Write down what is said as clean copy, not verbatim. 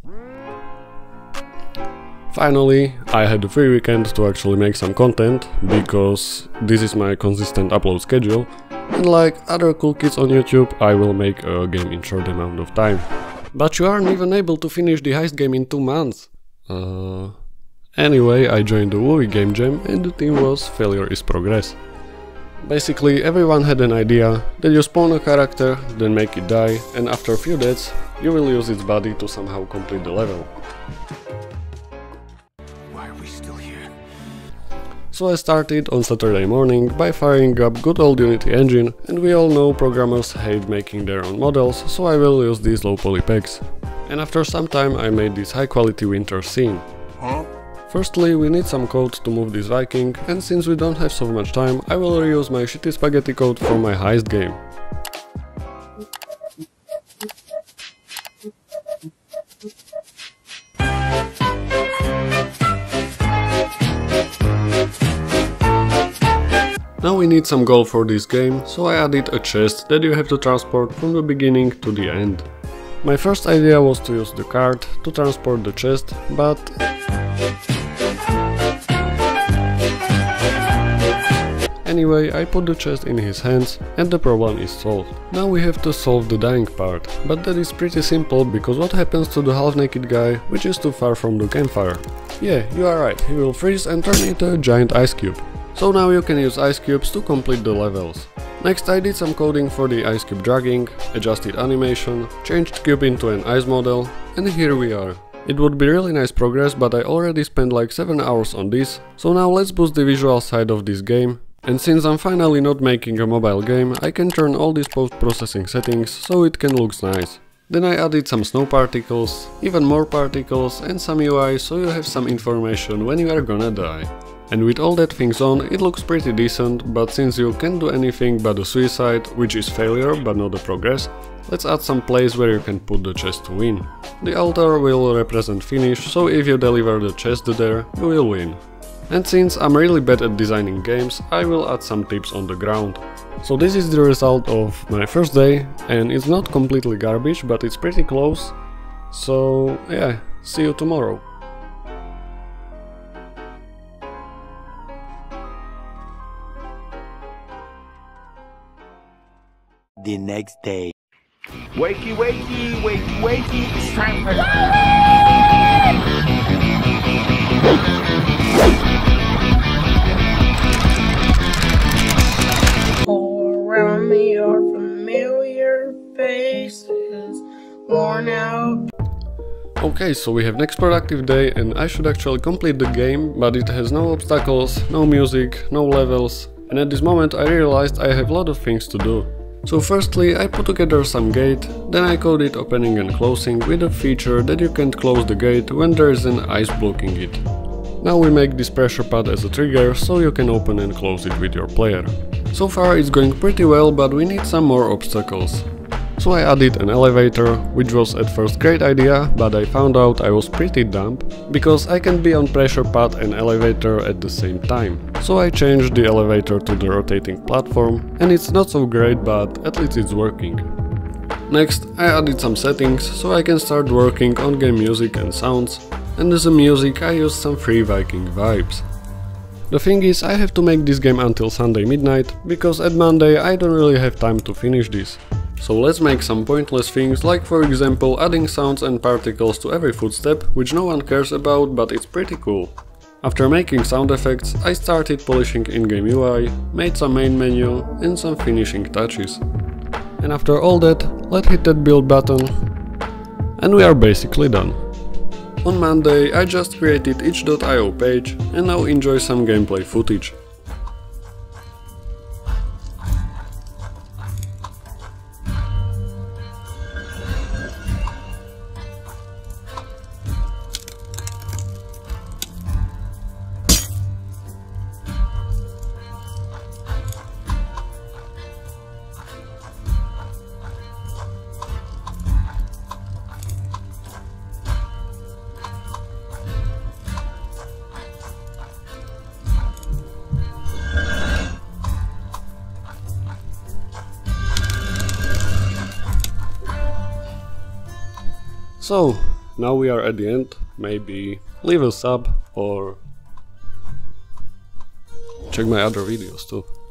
Finally, I had a free weekend to actually make some content, because this is my consistent upload schedule, and like other cool kids on YouTube, I will make a game in short amount of time. But you aren't even able to finish the heist game in 2 months. Anyway, I joined the WoWie Game Jam and the theme was Failure is Progress. Basically, everyone had an idea that you spawn a character, then make it die, and after a few deaths, you will use its body to somehow complete the level. Why are we still here? So I started on Saturday morning by firing up good old Unity engine, and we all know programmers hate making their own models, so I will use these low poly packs. And after some time I made this high quality winter scene. Huh? Firstly, we need some code to move this Viking, and since we don't have so much time, I will reuse my shitty spaghetti code from my heist game. Now we need some gold for this game, so I added a chest that you have to transport from the beginning to the end. My first idea was to use the cart to transport the chest, but anyway, I put the chest in his hands and the problem is solved. Now we have to solve the dying part, but that is pretty simple because what happens to the half-naked guy which is too far from the campfire? Yeah, you are right, he will freeze and turn into a giant ice cube. So now you can use ice cubes to complete the levels. Next I did some coding for the ice cube dragging, adjusted animation, changed cube into an ice model, and here we are. It would be really nice progress, but I already spent like 7 hours on this, so now let's boost the visual side of this game. And since I'm finally not making a mobile game, I can turn all these post-processing settings so it can look nice. Then I added some snow particles, even more particles and some UI so you have some information when you are gonna die. And with all that things on, it looks pretty decent, but since you can't do anything but a suicide, which is failure but not a progress, let's add some place where you can put the chest to win. The altar will represent finish, so if you deliver the chest there, you will win. And since I'm really bad at designing games, I will add some tips on the ground. So this is the result of my first day, and it's not completely garbage, but it's pretty close. So yeah, see you tomorrow. The next day. Wakey, wakey, wakey, wakey, it's time for... All around me are familiar faces, worn out. Okay, so we have next productive day and I should actually complete the game, but it has no obstacles, no music, no levels, and at this moment I realized I have a lot of things to do. So firstly, I put together some gate, then I coded opening and closing with a feature that you can't close the gate when there is an ice blocking it. Now we make this pressure pad as a trigger, so you can open and close it with your player. So far it's going pretty well, but we need some more obstacles. So I added an elevator, which was at first great idea, but I found out I was pretty dumb, because I can be on pressure pad and elevator at the same time. So I changed the elevator to the rotating platform, and it's not so great, but at least it's working. Next, I added some settings, so I can start working on game music and sounds, and as a music I used some free Viking vibes. The thing is, I have to make this game until Sunday midnight, because at Monday I don't really have time to finish this. So let's make some pointless things, like for example adding sounds and particles to every footstep, which no one cares about, but it's pretty cool. After making sound effects, I started polishing in-game UI, made some main menu and some finishing touches. And after all that, let's hit that build button, and we are basically done. On Monday I just created itch.io page and now enjoy some gameplay footage. So, now we are at the end. Maybe leave a sub or check my other videos too.